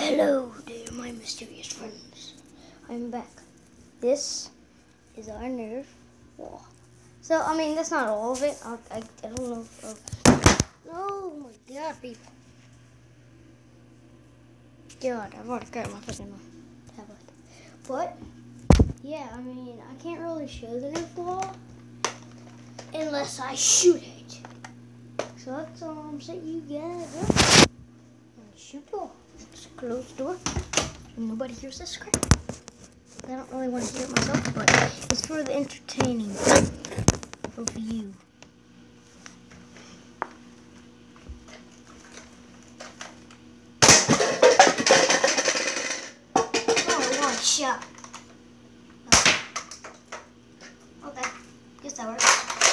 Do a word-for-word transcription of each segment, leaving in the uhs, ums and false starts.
Hello there, my mysterious friends. I'm back. This is our Nerf wall. So, I mean, that's not all of it. I, I, I don't know. Oh. oh my god, people. God, I've already got my fucking tablet. But, yeah, I mean, I can't really show the Nerf wall unless I shoot it. So that's all I'm saying, you guys up. Shoot the wall. Just close the door. Nobody hears this crap. I don't really want to hear it myself, but it's for the entertaining of you. Oh, one shot. Okay, guess that works.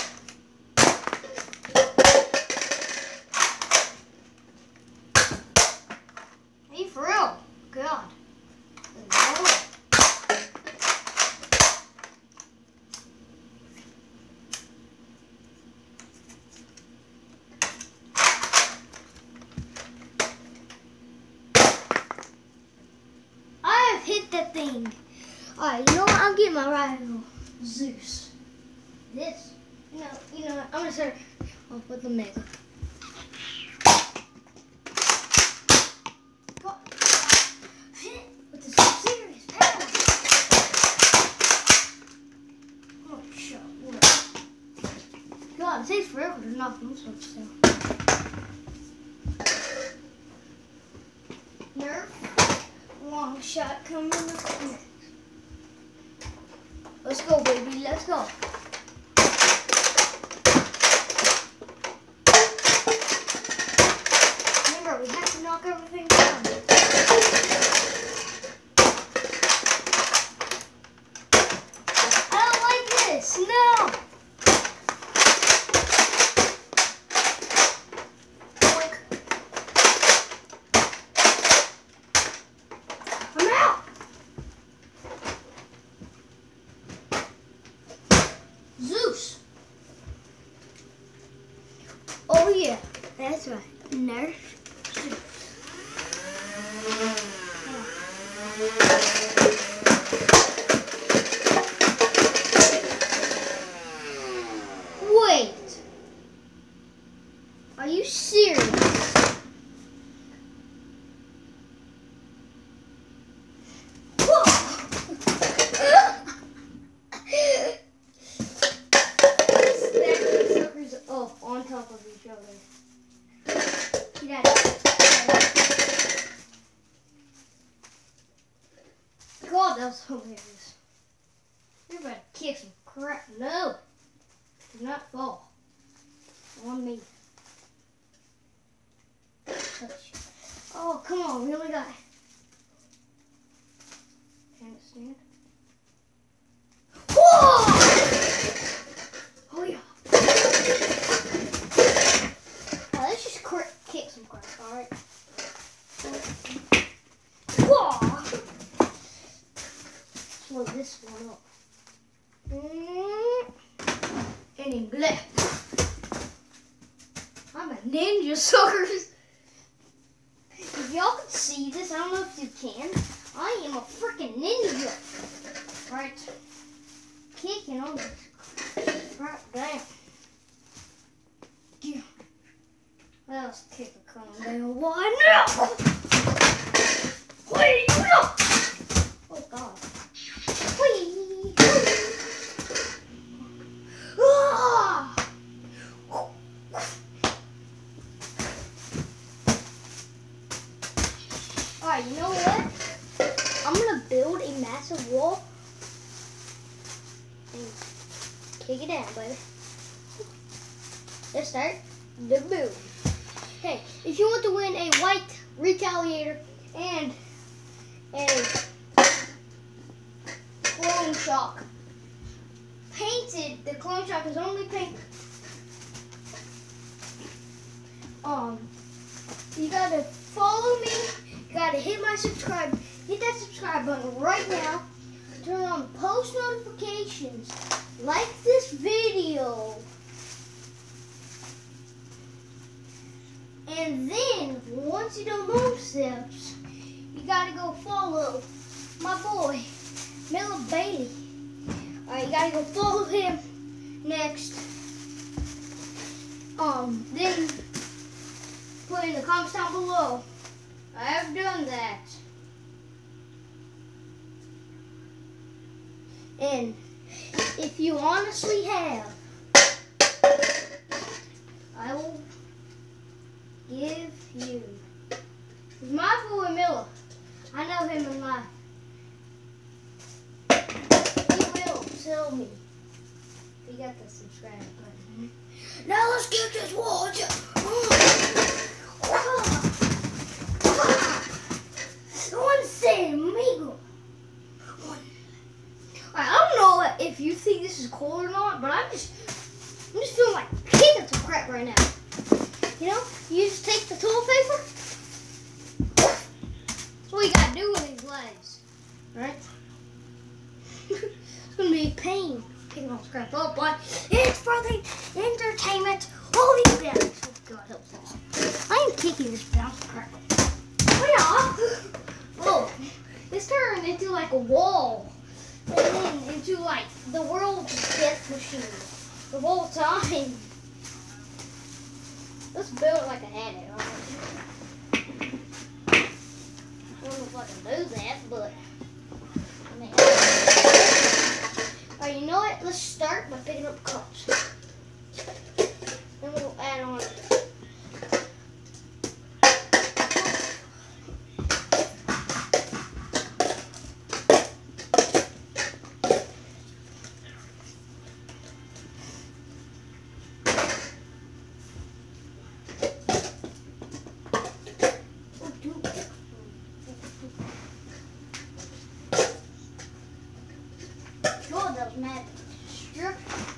Are you for real? God. I have hit that thing. Alright, you know what? I'm getting my rival, Zeus. This, you know, you know what? I'm gonna start off with the Mega. God, it takes forever to knock them switch down. Nerf, long shot coming up next. Let's go, baby, let's go. Remember, we have to knock everything down. I don't like this, no! Zeus. Oh yeah, that's right. Nerf Zeus. Wait. Are you serious? On top of each other. Get out of here. God, that was hilarious. You're about to kick some crap. No. Do not fall. On me. Touch. Oh, come on. We only got. Can it stand? Whoa! Oh, yeah. Kick some crap, alright? Whoa! Slow this one up. Mm. And in left. I'm a ninja, suckers. If y'all can see this, I don't know if you can. I am a freaking ninja. Right? Kicking on this crap down. Yeah. That was kick a coming down. Why no? Wait, no! Oh God. Wait. Ah! Alright, you know what? I'm gonna build a massive wall and kick it down, baby. Let's start the build. Okay, if you want to win a white Retaliator and a Clone Shock painted, the Clone Shock is only painted. Um, you gotta follow me. You gotta hit my subscribe. Hit that subscribe button right now. Turn on post notifications. Like this video. And then, once you do those steps, you gotta go follow my boy, Miller Bailey. Alright, you gotta go follow him next. Um, then put in the comments down below. I have done that. And if you honestly have, I will give you. My boy Miller, I know him in life. He will tell me. You got the subscribe button. Now let's get this water. One cent, amigo. I don't know if you think this is cold or not, but I'm just, I'm just feeling like kicking some crap right now. You know, you just take the toilet paper. That's what you gotta do with these legs, right? It's gonna be a pain picking all this crap up, but it's for the entertainment. Holy balance! Oh God, that was awesome. I am kicking this bounce crap. Oh yeah. Oh, this turned into like a wall. And then into like the world's death machine the whole time. Let's build it like I had it. I don't know if I can do that, but I mean, alright, you know what? Let's start by picking up cups. Then we'll add on. Mad strip.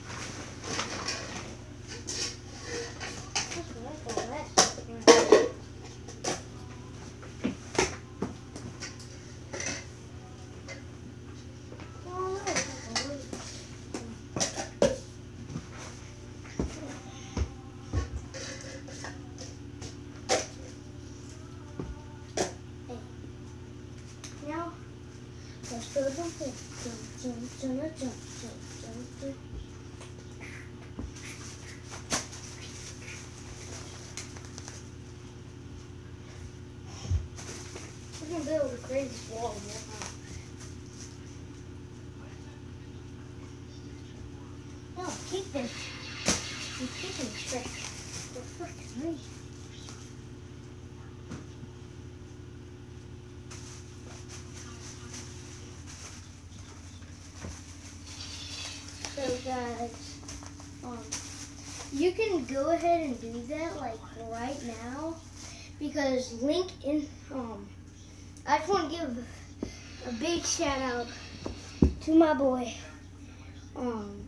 Now let's go jump in. Jump, jump, jump, jump, jump. We're gonna build a crazy wall here. No, keep this. You're keeping straight. They're freaking me. So guys, um, you can go ahead and do that like right now, because link in, um, I just want to give a big shout out to my boy, um,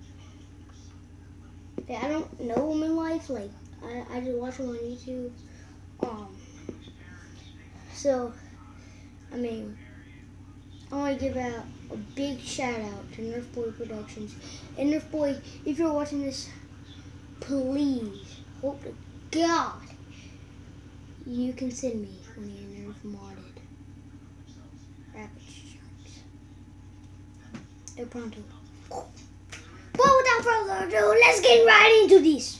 that I don't know him in life, like, I, I just watch him on YouTube, um, so, I mean, I want to give out a big shout out to Nerf Boy Productions. And Nerf Boy, if you're watching this, please, hope to God, you can send me one of your Nerf modded Rapid Sharks. El pronto. But without further ado, let's get right into this.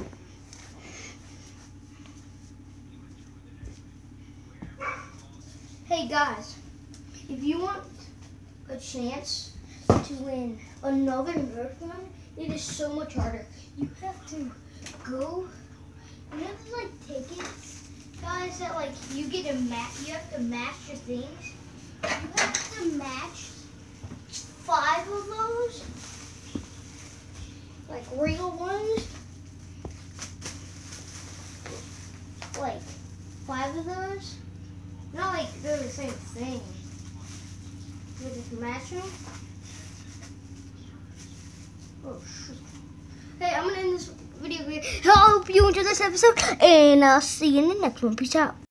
Hey guys, if you want a chance to win another Nerf one, it is so much harder. You have to go, you have to like take it, guys, that like you get a match, you have to match your things. You have to match five of those, like real ones, like five of those. Not like they're the same thing. You just match them. Oh shoot. Hey, I'm gonna end this video here. I hope you enjoyed this episode, and I'll see you in the next one. Peace out.